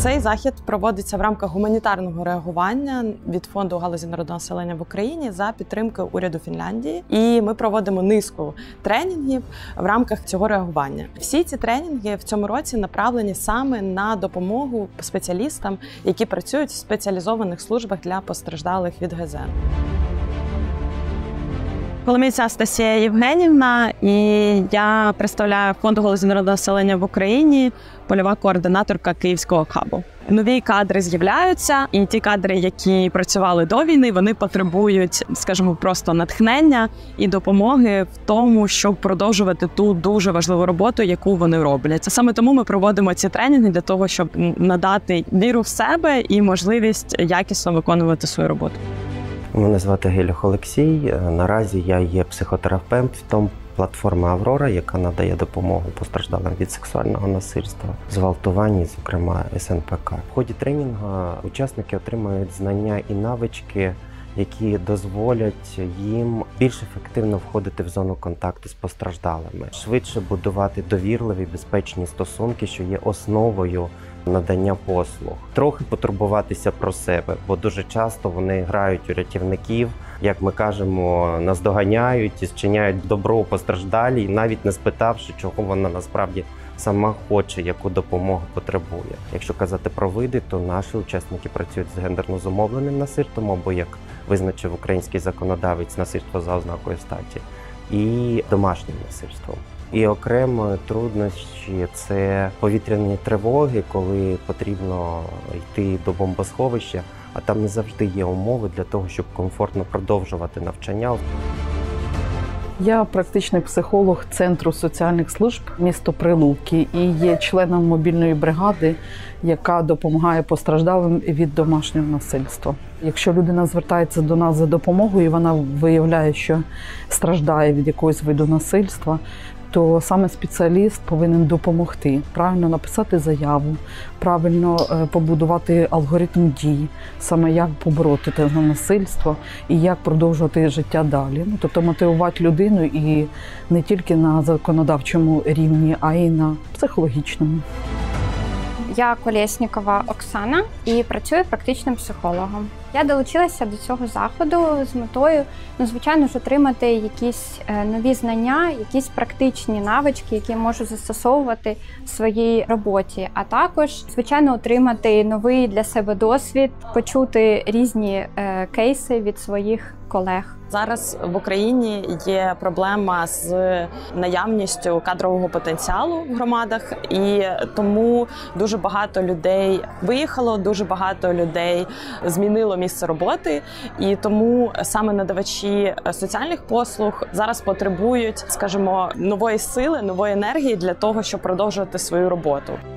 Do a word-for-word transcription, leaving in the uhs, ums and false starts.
Цей захід проводиться в рамках гуманітарного реагування від Фонду у галузі народного населення в Україні за підтримки уряду Фінляндії. І ми проводимо низку тренінгів в рамках цього реагування. Всі ці тренінги в цьому році направлені саме на допомогу спеціалістам, які працюють в спеціалізованих службах для постраждалих від ГЗ. Коломійця Анастасія Євгенівна, і я представляю Фонд у галузі народного населення в Україні, польова координаторка Київського хабу. Нові кадри з'являються, і ті кадри, які працювали до війни, вони потребують, скажімо, просто натхнення і допомоги в тому, щоб продовжувати ту дуже важливу роботу, яку вони роблять. Саме тому ми проводимо ці тренінги для того, щоб надати віру в себе і можливість якісно виконувати свою роботу. Мене звати Гелюх Олексій. Наразі я є психотерапевтом платформи «Аврора», яка надає допомогу постраждалим від сексуального насильства, зґвалтувань, зокрема ес ен пе ка. В ході тренінгу учасники отримують знання і навички, які дозволять їм більш ефективно входити в зону контакту з постраждалими, швидше будувати довірливі, безпечні стосунки, що є основою надання послуг. Трохи потурбуватися про себе, бо дуже часто вони грають у рятівників, як ми кажемо, наздоганяють і зчиняють добро постраждалій, навіть не спитавши, чого вона насправді сама хоче, яку допомогу потребує. Якщо казати про види, то наші учасники працюють з гендерно зумовленим насильством, або, як визначив український законодавець, насильство за ознакою статі, і домашнім насильством. І окремо труднощі – це повітряні тривоги, коли потрібно йти до бомбосховища, а там не завжди є умови для того, щоб комфортно продовжувати навчання. Я практичний психолог Центру соціальних служб місто Прилуки і є членом мобільної бригади, яка допомагає постраждалим від домашнього насильства. Якщо людина звертається до нас за допомогою і вона виявляє, що страждає від якогось виду насильства, то саме спеціаліст повинен допомогти, правильно написати заяву, правильно побудувати алгоритм дій, саме як побороти те насильство і як продовжувати життя далі. Ну, тобто мотивувати людину і не тільки на законодавчому рівні, а й на психологічному. Я Колєснікова Оксана і працюю практичним психологом. Я долучилася до цього заходу з метою, ну, звичайно ж, отримати якісь нові знання, якісь практичні навички, які я можу застосовувати в своїй роботі, а також, звичайно, отримати новий для себе досвід, почути різні е, кейси від своїх колег. Зараз в Україні є проблема з наявністю кадрового потенціалу в громадах, і тому дуже багато людей виїхало, дуже багато людей змінило місце роботи, і тому саме надавачі соціальних послуг зараз потребують, скажімо, нової сили, нової енергії для того, щоб продовжувати свою роботу.